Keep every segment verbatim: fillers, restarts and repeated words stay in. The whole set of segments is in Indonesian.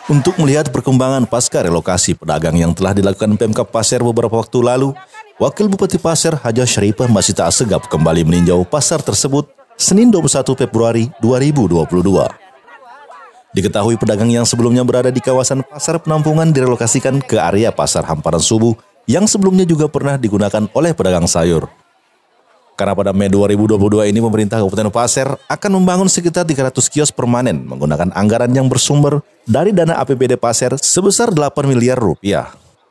Untuk melihat perkembangan pasca relokasi pedagang yang telah dilakukan Pemkab Pasir beberapa waktu lalu, Wakil Bupati Pasir Haja Syarifah masih tak segap kembali meninjau pasar tersebut Senin dua puluh satu Februari dua ribu dua puluh dua. Diketahui pedagang yang sebelumnya berada di kawasan pasar penampungan direlokasikan ke area pasar Hamparan Subuh yang sebelumnya juga pernah digunakan oleh pedagang sayur. Karena pada Mei dua ribu dua puluh dua ini pemerintah Kabupaten Pasir akan membangun sekitar tiga ratus kios permanen menggunakan anggaran yang bersumber dari dana A P B D Pasir sebesar delapan miliar rupiah.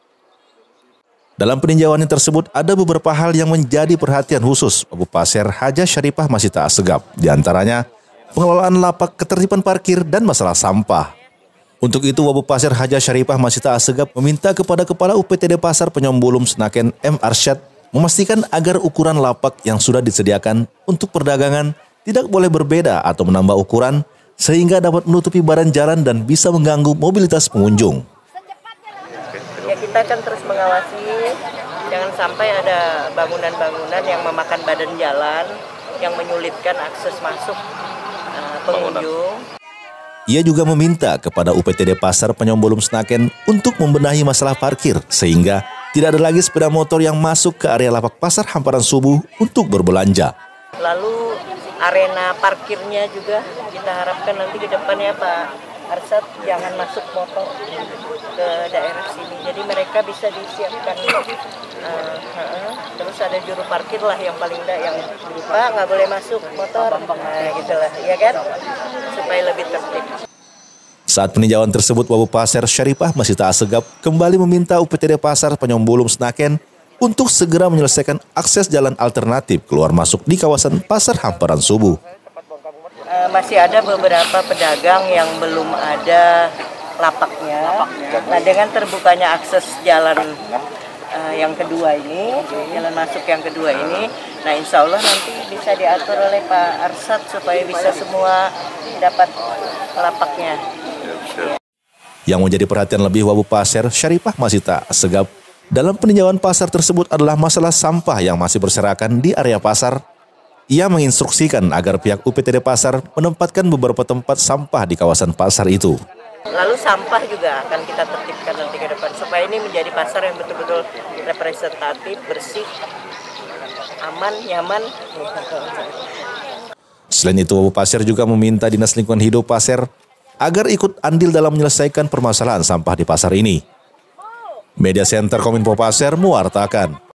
Dalam peninjauannya tersebut ada beberapa hal yang menjadi perhatian khusus Wabub Pasir Haja Syarifah masih tak segap, diantaranya pengelolaan lapak, ketertiban parkir, dan masalah sampah. Untuk itu Wabub Pasir Haja Syarifah masih tak segap meminta kepada Kepala U P T D Pasar Penyombulum Senaken M. Arsyad memastikan agar ukuran lapak yang sudah disediakan untuk perdagangan tidak boleh berbeda atau menambah ukuran sehingga dapat menutupi badan jalan dan bisa mengganggu mobilitas pengunjung. Ya, kita akan terus mengawasi, jangan sampai ada bangunan-bangunan yang memakan badan jalan yang menyulitkan akses masuk uh, pengunjung. Ia juga meminta kepada U P T D Pasar Penyombulum Senaken untuk membenahi masalah parkir sehingga tidak ada lagi sepeda motor yang masuk ke area lapak pasar Hamparan Subuh untuk berbelanja. Lalu arena parkirnya juga kita harapkan nanti ke depannya Pak Arsyad jangan masuk motor ke daerah sini. Jadi mereka bisa disiapkan. Uh, uh, terus ada juru parkir lah yang paling enggak yang Pak nggak boleh masuk motor. Nah gitulah, ya kan? Supaya lebih tertib. Saat peninjauan tersebut, Wabub Pasir Syarifah masih tak segap kembali meminta U P T D Pasar Penyombulum Senaken untuk segera menyelesaikan akses jalan alternatif keluar masuk di kawasan Pasar Hamparan Subuh. Uh, masih ada beberapa pedagang yang belum ada lapaknya. Nah, dengan terbukanya akses jalan uh, yang kedua ini, jalan masuk yang kedua ini, nah insya Allah nanti bisa diatur oleh Pak Arsyad supaya bisa semua dapat lapaknya. Yang menjadi perhatian lebih Wabub Pasir Syarifah masih tak segap dalam peninjauan pasar tersebut adalah masalah sampah yang masih berserakan di area pasar. Ia menginstruksikan agar pihak U P T D Pasar menempatkan beberapa tempat sampah di kawasan pasar itu. Lalu sampah juga akan kita tertibkan nanti ke depan supaya ini menjadi pasar yang betul-betul representatif, bersih, aman, nyaman. Selain itu, Wabub Pasir juga meminta Dinas Lingkungan Hidup Pasir agar ikut andil dalam menyelesaikan permasalahan sampah di pasar ini. Media Center Kominfo Pasir mewartakan.